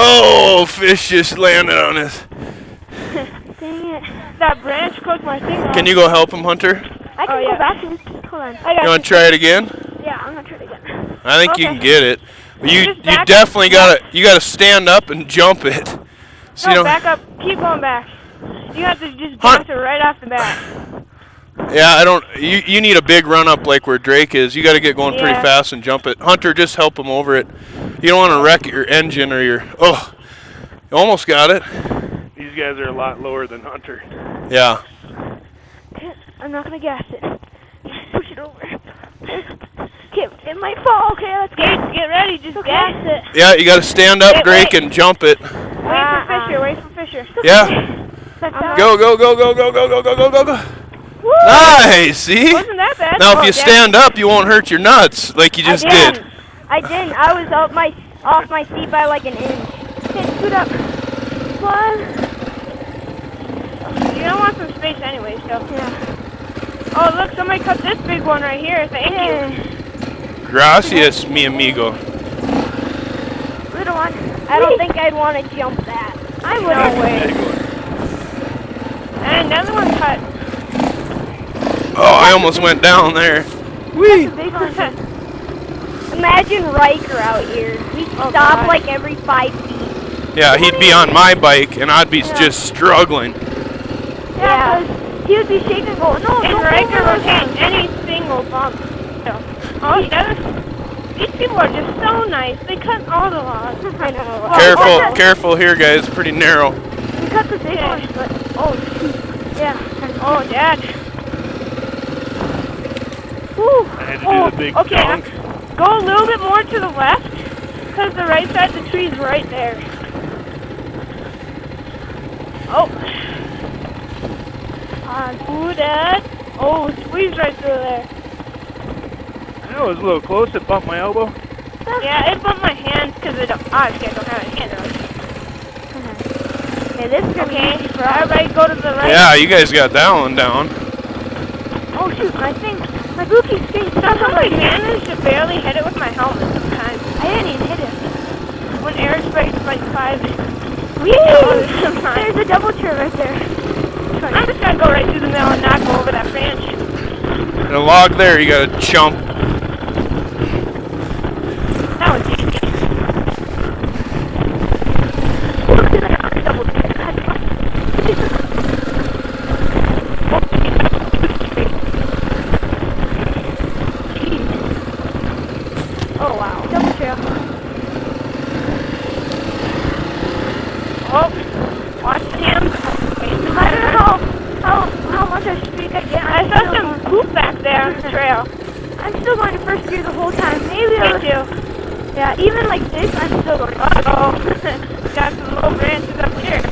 Oh, fish just landed on us. Dang it. That branch cooked my thing off. Can you go help him, Hunter? I can go back and hold on. You want to try it again? Yeah, I'm gonna try it again. I think you can get it. But you definitely gotta stand up and jump it. So no, back up. Keep going back. You have to just bounce it right off the bat. Yeah, I don't. You need a big run up like where Drake is. You got to get going pretty fast and jump it. Hunter, just help him over it. You don't want to wreck your engine or your. Oh, you almost got it. These guys are a lot lower than Hunter. Yeah. I'm not gonna gas it. Just push it over. Okay, it might fall. Okay, let's get ready. Just gas it. Yeah, you got to stand up, Drake, and jump it. Wait for Fisher. Wait for Fisher. Yeah. Go, go, go, go, go, go, go, go, go, go, go. Woo! Nice, see? Wasn't that bad? Now, if you stand up, you won't hurt your nuts like you just did. I didn't. I was off my seat by like an inch. Okay, scoot up. One. You don't want some space anyway, so. Yeah. Oh, look, somebody cut this big one right here. Thank you. Gracias, mi amigo. Little one. I don't think I'd want to jump that. I would. No way. And another one cut. Oh, I almost went down there. Whee! Imagine Riker out here. He'd stop like every 5 feet. Yeah, he'd be on my bike, and I'd be just struggling. Yeah, he would be shaking going, no, and Riker would hit any single bump. Oh, these people are just so nice. They cut all the logs. I know. Careful, careful here, guys. Pretty narrow. We cut the big ones, but, oh, shoot. Yeah. Oh, Dad. Woo. I had to do the big dunk. Go a little bit more to the left, because the right side of the tree is right there. Oh. Ooh, Dad. Oh, squeeze right through there. I know it was a little close. It bumped my elbow. Yeah, it bumped my hands because I don't have a hand. Okay, this is going to be easy for everybody. Go to the right. Yeah, you guys got that one down. Oh, shoot, my boot keeps getting stuck on my hand. I managed to barely hit it with my helmet sometimes. I didn't even hit it. When air sprays like 5. Whee! There's a double turn right there. I'm just going to go right through the middle and not go over that branch. And a log there, you got to jump. That was easy. Double turn. Oh wow, double trail. Oh, watch him. I don't know how much I speed I get. I saw some poop back there on the trail. I'm still going to first gear the whole time. Maybe I'll do. Yeah, even like this, I'm still going. Uh-oh. Got some low branches up here.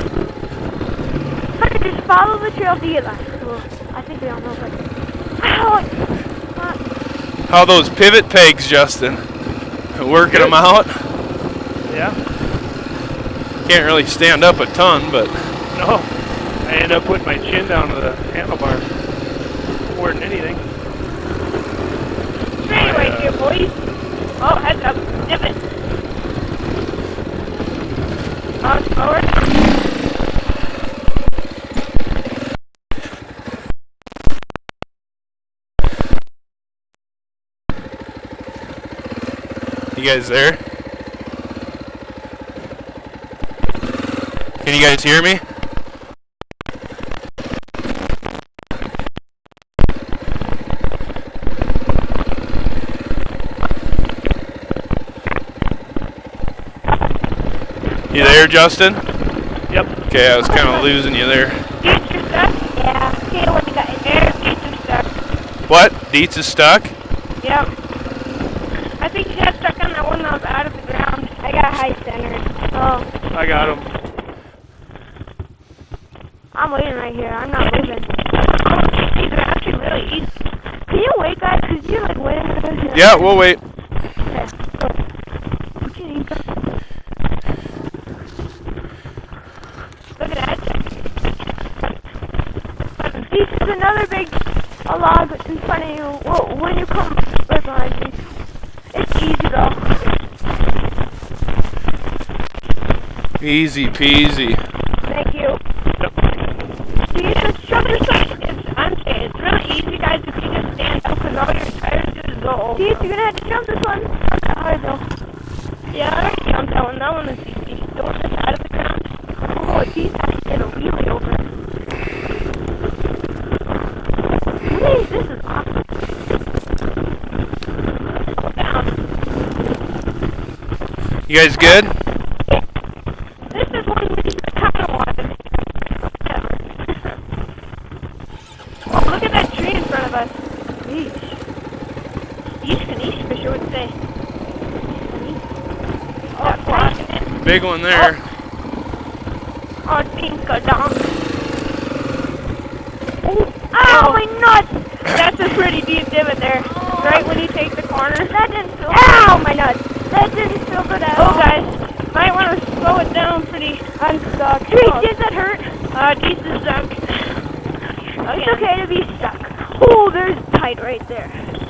Just follow the trail to get left. Well, I think we all know, but... Ow! How those pivot pegs, Justin? Working them out? Yeah. Can't really stand up a ton, but... No. I ended up putting my chin down to the handlebars more than anything. Straight right here, boys. Oh, heads up. Dip it. Oh, forward. You guys there? Can you guys hear me? You there, Justin? Yep. Okay, I was kind of losing you there. Dietz, you're stuck? Yeah. Okay, what you got in there? Dietz is stuck. What? Dietz is stuck? Yep. I think he got stuck on that one that was out of the ground. I got high centered. Oh. I got him. I'm waiting right here. I'm not moving. Oh, these are actually really easy. Can you wait, guys? Because you're like waiting. Yeah, we'll wait. Okay, go. Okay, you go. Look at that. This is another big log in front of you. Well, when you come right behind me. It's easy though. Easy peasy. Thank you. See, just jump this one. I'm saying, it's really easy, guys, if you just stand up, because all you're trying to do is go. See, you're going to have to jump this one. Not that hard, though. Yeah, I already jumped that one. That one is easy. Go to the side of the ground. Oh, he's actually going to wheelie over. Hey, this is awesome. Go down. You guys good? This is one we kind of wanted. Oh, look at that tree in front of us. Yeesh. Yeesh, Fisher would say. Oh, Big one there. Oh, dink-a-donk. Ow, my nuts! That's a pretty deep divot there. Right when you take the corner. That didn't feel good. Ow, my nuts! That didn't feel good at all. Oh, guys. Might want to slow it down pretty. I'm stuck. Hey, did that hurt? Deez is stuck. It's okay to be stuck. Oh, there's tight right there.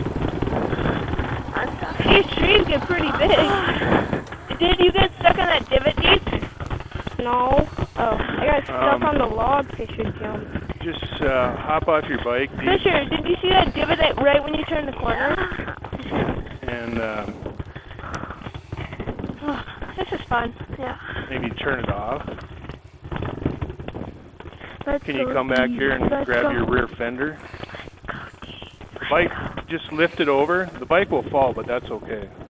I'm stuck. These trees get pretty big. Did you get stuck on that divot, Deez? No. Oh, I got stuck on the log Fisher jumped. Just hop off your bike, Deez, Fisher, did you see that divot right when you turn the corner? and Oh, this is fun. Yeah. maybe turn it off. Let's Can you go come back Deez. here and Let's grab go. your rear fender? The bike, just lift it over. The bike will fall, but that's okay.